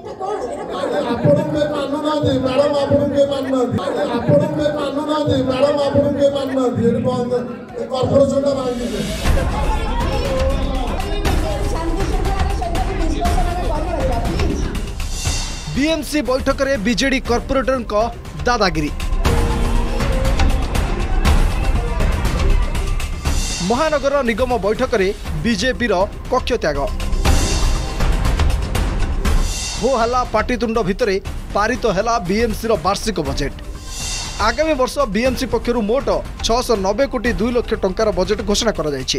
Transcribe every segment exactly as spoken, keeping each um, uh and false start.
BMC बैठक में BJD corporator दादागिरी महानगर निगम बैठक में बीजेपी कक्ष त्याग हो हला पाटितुंड भितर पारित है बीएमसी वार्षिक बजेट आगामी वर्ष बीएमसी पक्षर मोट छह सौ नब्बे कोटी दुई लाख टंकार बजेट घोषणा करा जायछि।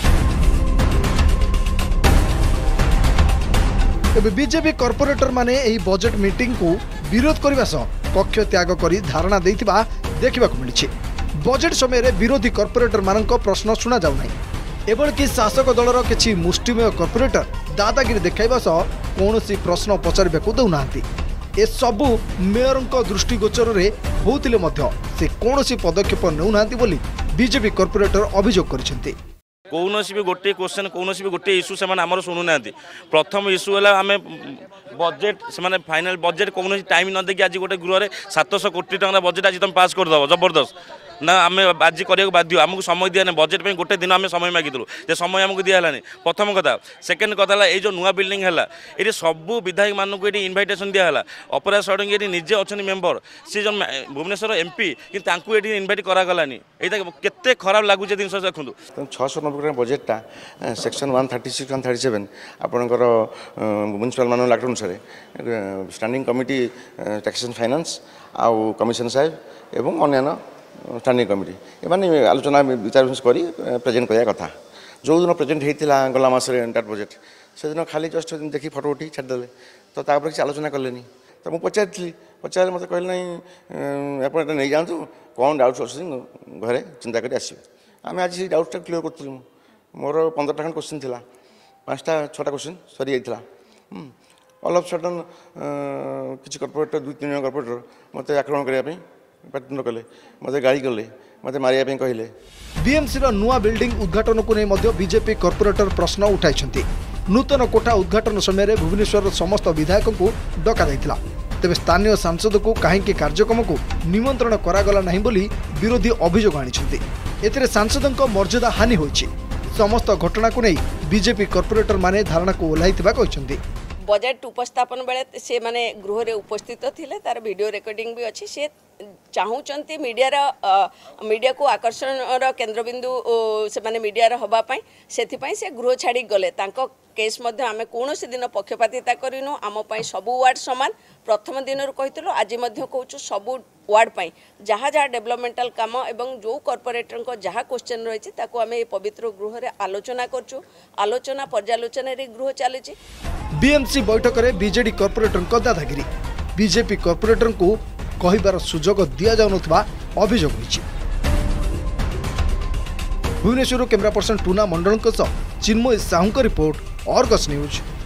तेबे बीजेपी कॉर्पोरेटर माने एही बजेट मीटिंग को विरोध करने सह कक्ष त्याग करी धारणा देथिबा देखिबाकु मिलिछि। बजेट समय विरोधी कॉर्पोरेटर मानक प्रश्न शुणा जाउ नाही। एबल कि शासक दलर किछि मुष्टिमेय कॉर्पोरेटर दादागिरी देखाइबा सह कौनसी प्रश्न पचारिबाकु दउनाहांती। ए सबु मेयरଙ୍କ दृष्टिगोचर होउतिले मध्य से कौनसी पदक्षेप नेउनाहांती बोली बीजेपी कॉर्पोरेटर अभियोग करिसेंती। कौनसी भी गोटे क्वेश्चन कौनसी भी गोटे इश्यू से आमर शुणुना। प्रथम इश्यू है आम बजेट से फाइनाल बजेट कौन टाइम न देखिए आज गोटे गृह में सात सौ कोटी टका बजेट आज तुम पास करदेव जबरदस्त ना आम आज करने बाध्य आमको समय दिया बजेट में गोटे दिन आम समय मागिलु जे समय आमको दिहलानी प्रथम कथा। सेकेंड कथा ये जो नुआ बिल्डिंग है ये सबू विधायक मानक ये इनभाइटेशन दिहला अपराध सड़क ये निजे अच्छा मेम्बर सी जो भुवनेश्वर एमपी कि ये इनभाइट करागलानी यहाँ केते खराब लगुच जिन देखूँ छः सौ नब्बे बजेटा section one thirty six one thirty seven आपंकर म्युनिसिपाल मान एक्ट अनुसार स्टैंडिंग कमिटी टैक्सेशन फाइनेंस आउ कमिशन साहेब एवं अन्य स्टैंडिंग कमिटी एमाने आलोचना विचार विमर्श कर प्रेजेंट कराया कथा। जो दिन प्रेजेंट होता गला मसरे एंटायर बजेट से दिन खाली जस्ट देखी फटो उठी छाड़देले तो तापर किसी आलोचना कले तो मुझे पचारि पचारे मत कहले ना आप नहीं जातु कौन डाउट्स अच्छे घरे चिंता कर आसवे आम आज डाउट्स क्लीयर करूँ मोर पंद्रह खंड क्वेश्चन था पाँचटा छटा क्वेश्चन सरी जाता ऑल ऑफ सडन किसी कॉर्पोरेटर दुई तीन जन कॉर्पोरेटर मत आक्रमण करने पाटितुंड कले मत गाड़ी कले मत मारिया कहले। बीएमसी रो नुआ बिल्डिंग उद्घाटन को नहीं बीजेपी कॉर्पोरेटर प्रश्न उठाई। नूतन कोठा उद्घाटन समय भुवनेश्वर समस्त विधायकों को डका जाइथिला तेज स्थानीय सांसद को कहीं कार्यक्रम को निमंत्रण करागला नहीं बोली विरोधी अभियोग आनी। एथिरे सांसदों मर्यादा हानि होइछि। समस्त घटना को नहीं बीजेपी कॉर्पोरेटर माने धारणा को ओह्लाइथिबा कहिसेंती। बजेट उपस्थापन बेले से माने गृह रे उपस्थित थिले तार वीडियो रिकॉर्डिंग भी अच्छी से चाहूँगी मीडिया मीडिया को आकर्षण केन्द्रबिंदु से माने मीडिया हवा पाई से से गृह छाड़ी गले तांको केस मध्य आमे कौन दिन पक्षपातिता करूँ आम सबू वार्ड सामान प्रथम दिन कही आज कहूँ सबू वार्ड पाई जहाँ जहाँ डेवलपमेंटाल काम एवं जो कॉर्पोरेटर को जहाँ क्वेश्चन रही आम पवित्र गृह में आलोचना करूँ आलोचना पर्यालोचन गृह चली। बीएमसी बैठक में बीजेडी कॉर्पोरेटर दादागिरी बीजेपी कॉर्पोरेटर को कहिबार सुजोग दिया जाउनथबा अभियोग होइछि। Bhubaneswar camera person Tuna Mandal Chinmay Sahu report Argus news.